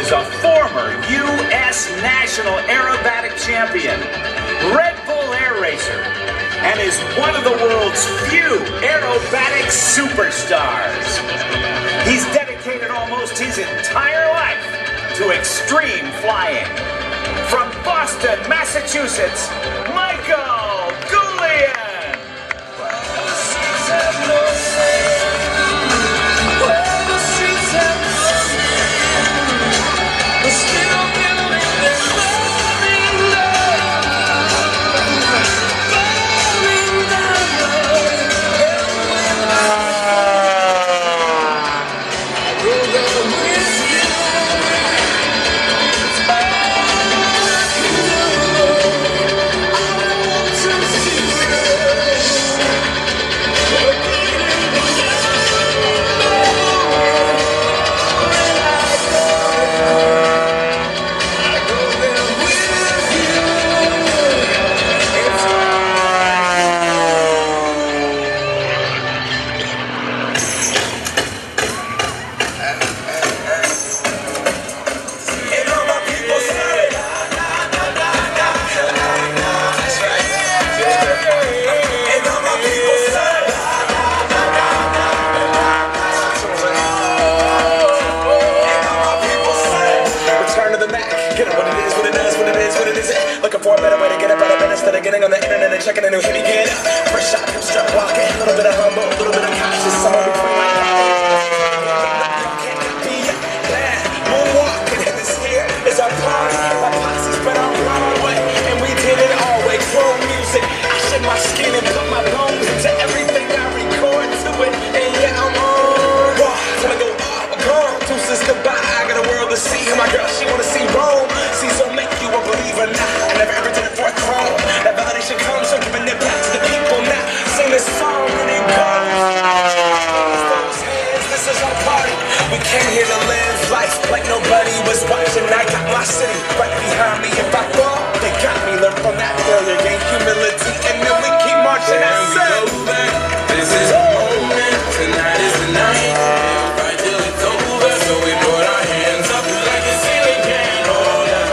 is a former U.S. national aerobatic champion, Red Bull air racer, and is one of the world's few aerobatic superstars. He's dedicated almost his entire life to extreme flying. From Boston, Massachusetts, Michael Goulian! Getting on the internet and checking a new hit again. First shot, comes strut walking. A little bit of humble, a little bit of cautious. Somewhere between my can't be bad. Moonwalking, and this here is our party. My posse's been on Broadway, and we did it all way. Chrome music, I shed my skin and put my bones into everything I record to it. And yeah, I'm on. Raw, till I go off, I'm gone. Deuces goodbye, I got a world to see. And my girl, she wanna see Rome. Caesar make you a believer now. I never ever did it for a throne. That validation comes from giving it back to the people now. Sing this song and it goes. Those hands, this is our party. We came here to live life like nobody was watching. I got my city right behind me. If I fall, they got me. Learn from that failure, gain humility, and then we keep marching. And we go back. This is the moment. Tonight is the night. Right till it's over, so we put our hands up like a ceiling can't hold us.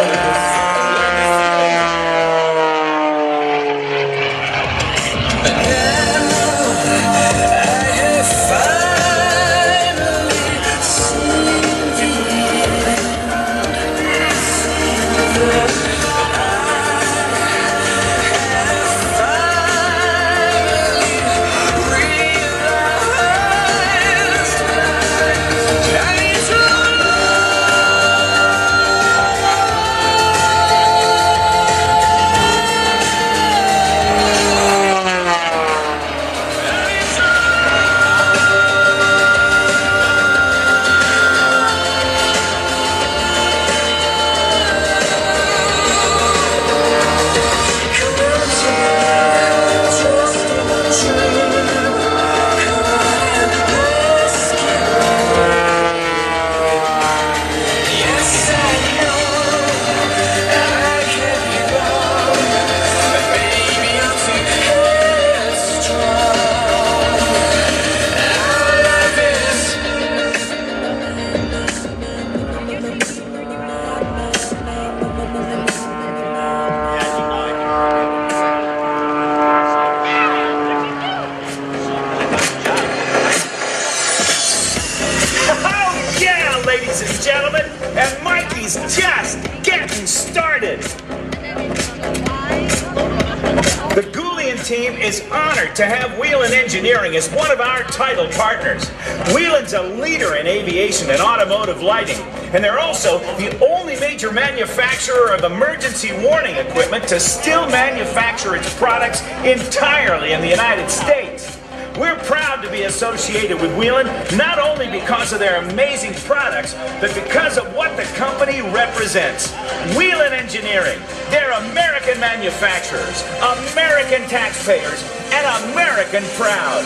Ladies and gentlemen, and Mikey's just getting started. The Goulian team is honored to have Whelan Engineering as one of our title partners. Whelan's a leader in aviation and automotive lighting, and they're also the only major manufacturer of emergency warning equipment to still manufacture its products entirely in the United States. We're proud to be associated with Whelan, not only because of their amazing products, but because of what the company represents. Whelan Engineering, they're American manufacturers, American taxpayers, and American proud.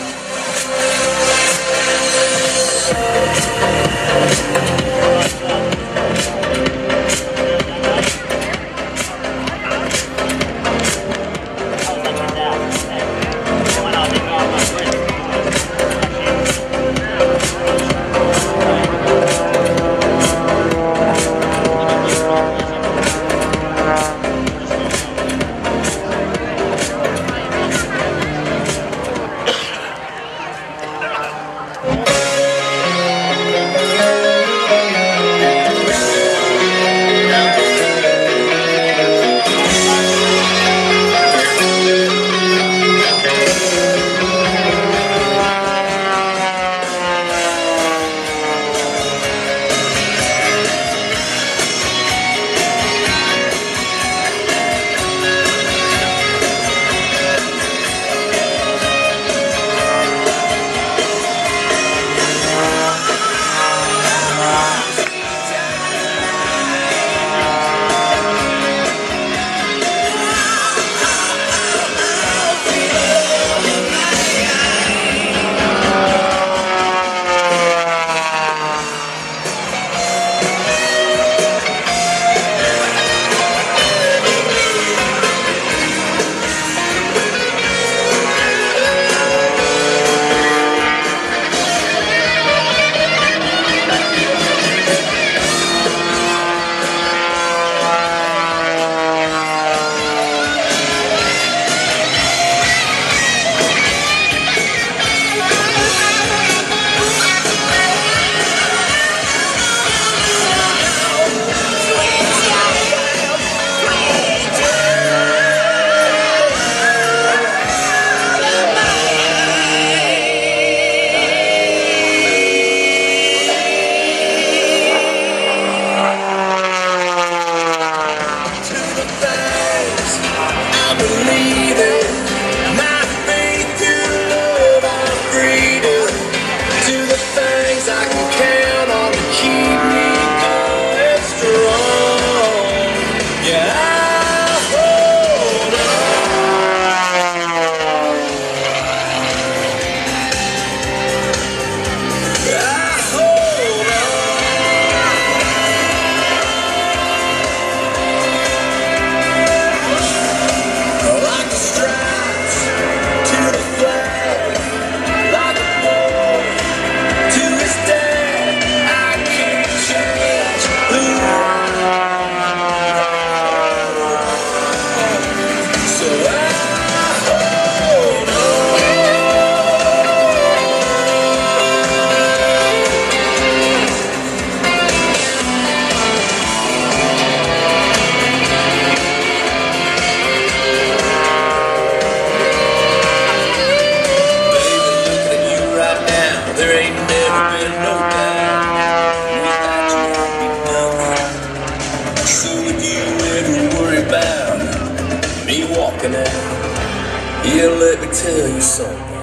tell you something.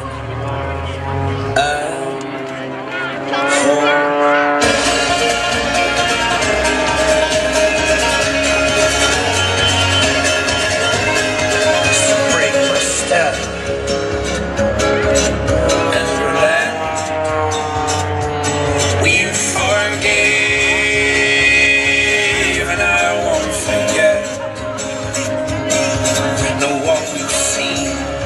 Break my step and relax. We forgave and I won't forget. Know what we've seen.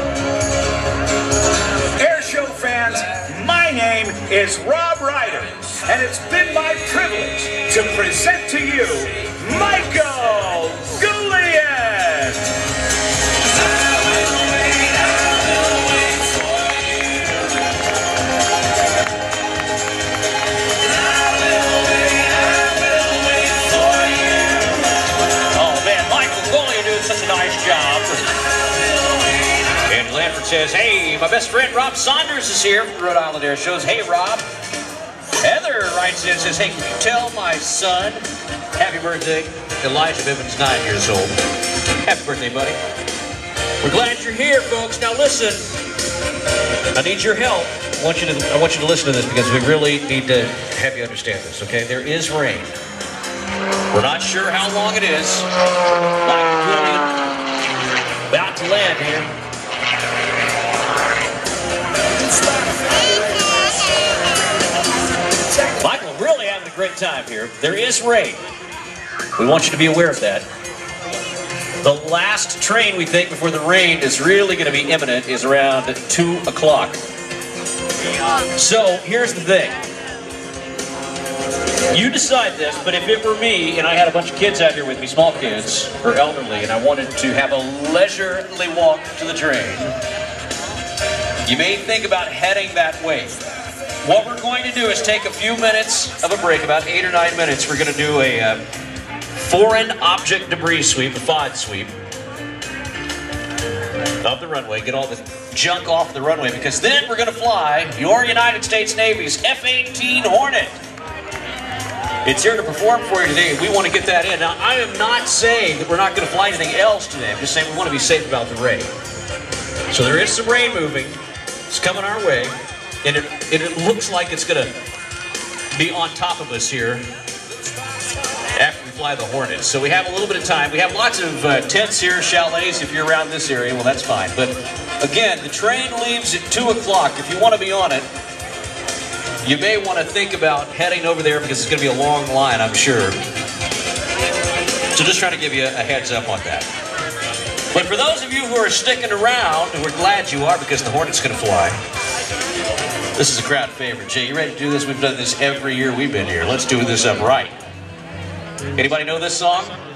Airshow fans, my name is Rob Ryder, and it's been my privilege to present to you Michael Goulian. Oh man, Michael Goulian doing such a nice job. And Lanford says, hey, my best friend Rob Saunders is here from the Rhode Island Air Shows. Hey, Rob. Heather writes in and says, hey, can you tell my son happy birthday? Elijah Bivens, 9 years old. Happy birthday, buddy. We're glad you're here, folks. Now listen, I need your help. I want you to listen to this because we really need to have you understand this, okay? There is rain. We're not sure how long it is. Michael Goulian about to land here. Michael, really having a great time here. There is rain. We want you to be aware of that. The last train we think before the rain is really going to be imminent is around 2 o'clock. So here's the thing. You decide this, but if it were me and I had a bunch of kids out here with me, small kids or elderly, and I wanted to have a leisurely walk to the train, you may think about heading that way. What we're going to do is take a few minutes of a break, about 8 or 9 minutes. We're going to do a foreign object debris sweep, a FOD sweep of the runway, get all the junk off the runway, because then we're going to fly your United States Navy's F-18 Hornet. It's here to perform for you today. We want to get that in. Now, I am not saying that we're not going to fly anything else today. I'm just saying we want to be safe about the rain. So there is some rain moving. It's coming our way. And it looks like it's going to be on top of us here after we fly the Hornet. So we have a little bit of time. We have lots of tents here, chalets, if you're around this area. Well, that's fine. But again, the train leaves at 2 o'clock. If you want to be on it, you may want to think about heading over there because it's going to be a long line, I'm sure. So just trying to give you a heads up on that. But for those of you who are sticking around, and we're glad you are because the Hornet's going to fly, this is a crowd favorite. Jay, you ready to do this? We've done this every year we've been here. Let's do this up right. Anybody know this song?